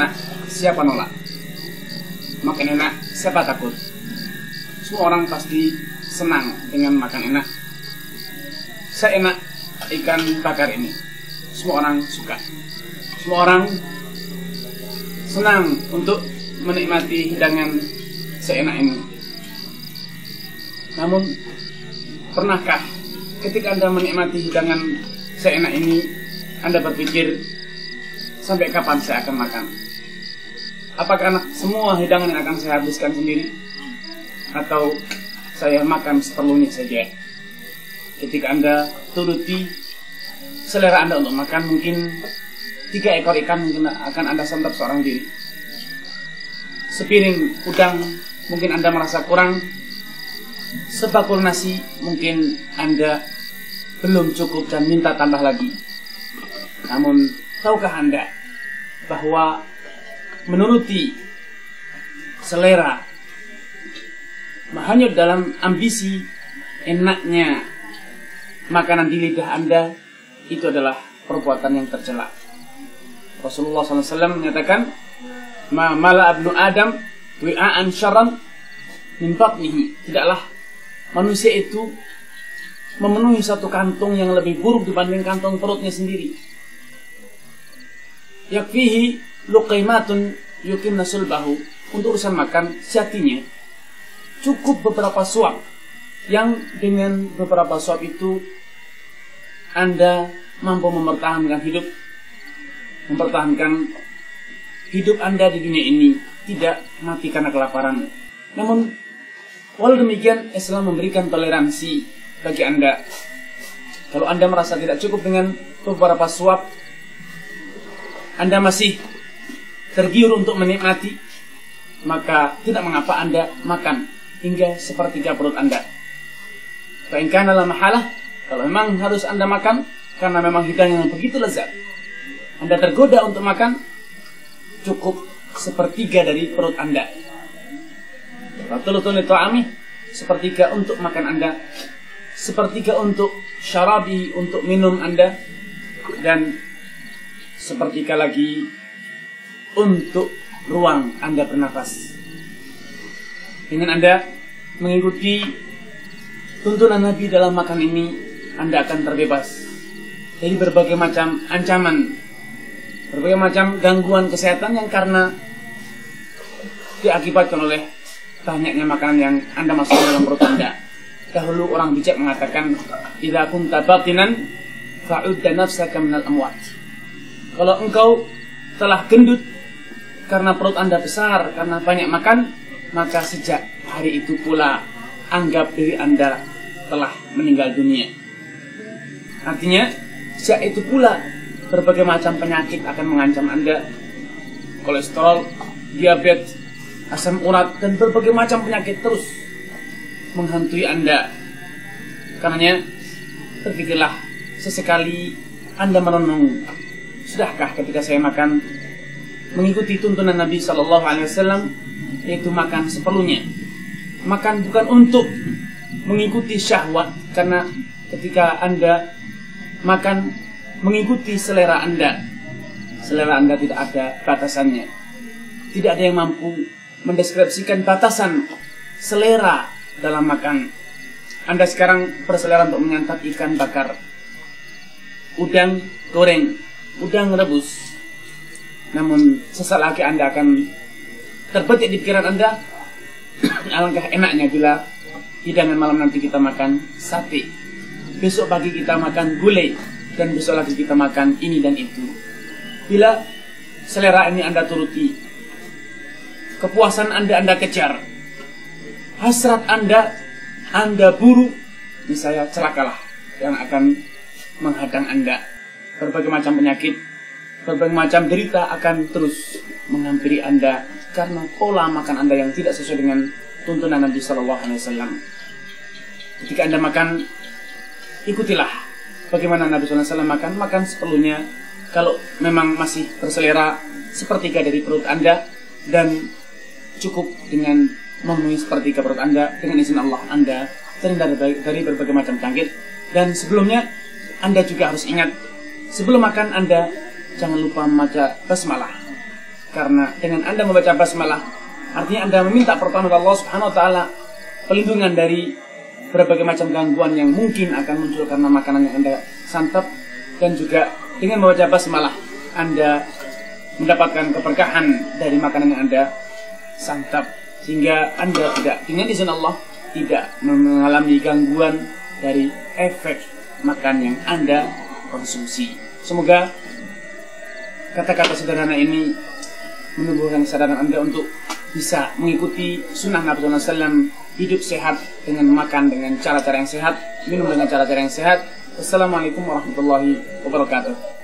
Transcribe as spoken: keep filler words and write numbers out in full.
enak, siapa nolak? Makan enak, siapa takut? Semua orang pasti senang dengan makan enak. Saya enak ikan bakar ini, semua orang suka. Semua orang senang untuk menikmati hidangan seenak ini. Namun, pernahkah ketika Anda menikmati hidangan seenak ini, Anda berpikir, sampai kapan saya akan makan? Apakah semua hidangan yang akan saya habiskan sendiri? Atau saya makan seperlunya saja? Ketika Anda turuti selera Anda untuk makan, mungkin tiga ekor ikan mungkin akan Anda santap seorang diri. Sepiring udang mungkin Anda merasa kurang. Sebakul nasi mungkin Anda belum cukup dan minta tambah lagi. Namun, tahukah Anda bahwa menuruti selera hanya dalam ambisi enaknya makanan di lidah Anda, itu adalah perbuatan yang tercela. Rasulullah shallallahu alaihi wasallam menyatakan, Ma mala abnu Adam wi'aan syarran min batnihi. Tidaklah manusia itu memenuhi satu kantung yang lebih buruk dibanding kantung perutnya sendiri. Yakfihi luqaimatun yuqimna sulbahu. Untuk urusan makan, sejatinya cukup beberapa suap, yang dengan beberapa suap itu Anda mampu mempertahankan hidup, mempertahankan hidup Anda di dunia ini, tidak mati karena kelaparan. Namun, walau demikian, Islam memberikan toleransi bagi Anda. Kalau Anda merasa tidak cukup dengan beberapa suap, Anda masih tergiur untuk menikmati, maka tidak mengapa Anda makan hingga sepertiga perut Anda. Fa in kana la mahalah, kalau memang harus Anda makan karena memang hidangan yang begitu lezat, Anda tergoda untuk makan, cukup sepertiga dari perut Anda. Thuluthun li ta'ami, sepertiga untuk makan Anda, sepertiga untuk syarabi, untuk minum Anda, dan sepertiga lagi untuk ruang Anda bernafas. Ingin Anda mengikuti tuntunan Nabi dalam makan ini, Anda akan terbebas dari berbagai macam ancaman, berbagai macam gangguan kesehatan yang karena diakibatkan oleh banyaknya makanan yang Anda masukkan dalam perut Anda. Dahulu orang bijak mengatakan, idza kunta batinan fa'udda nafsaka minal amwat. Kalau engkau telah gendut karena perut Anda besar, karena banyak makan, maka sejak hari itu pula anggap diri Anda telah meninggal dunia. Artinya, sejak itu pula berbagai macam penyakit akan mengancam Anda. Kolesterol, diabetes, asam urat, dan berbagai macam penyakit terus menghantui Anda. Karenanya, berpikirlah sesekali Anda merenung, sudahkah ketika saya makan mengikuti tuntunan Nabi shallallahu alaihi wasallam, yaitu makan seperlunya. Makan bukan untuk mengikuti syahwat, karena ketika Anda makan mengikuti selera Anda, selera Anda tidak ada batasannya. Tidak ada yang mampu mendeskripsikan batasan selera dalam makan. Anda sekarang berselera untuk menyantap ikan bakar, udang goreng, udang rebus. Namun sesaat lagi Anda akan terbetik di pikiran Anda, alangkah enaknya bila hidangan malam nanti kita makan sate, besok pagi kita makan gulai, dan besok lagi kita makan ini dan itu. Bila selera ini Anda turuti, kepuasan Anda Anda kejar, hasrat Anda Anda buru, niscaya celakalah yang akan menghadang Anda. Berbagai macam penyakit, berbagai macam derita akan terus menghampiri Anda karena pola makan Anda yang tidak sesuai dengan tuntunan Nabi shallallahu alaihi wasallam. Ketika Anda makan, ikutilah bagaimana Nabi shallallahu alaihi wasallam makan. Makan seperlunya. Kalau memang masih berselera, sepertiga dari perut Anda, dan cukup dengan memenuhi sepertiga perut Anda, dengan izin Allah Anda terhindar dari berbagai macam penyakit. Dan sebelumnya Anda juga harus ingat, sebelum makan Anda jangan lupa membaca basmalah. Karena dengan Anda membaca basmalah, artinya Anda meminta pertolongan Allah Subhanahu wa taala, pelindungan dari berbagai macam gangguan yang mungkin akan muncul karena makanan yang Anda santap, dan juga dengan membaca basmalah Anda mendapatkan keberkahan dari makanan yang Anda santap, sehingga Anda tidak, dengan izin Allah, tidak mengalami gangguan dari efek makan yang Anda konsumsi. Semoga kata-kata sederhana ini menumbuhkan kesadaran Anda untuk bisa mengikuti sunnah Nabi shallallahu alaihi wasallam, hidup sehat dengan makan dengan cara-cara yang sehat, minum dengan cara-cara yang sehat. Wassalamualaikum warahmatullahi wabarakatuh.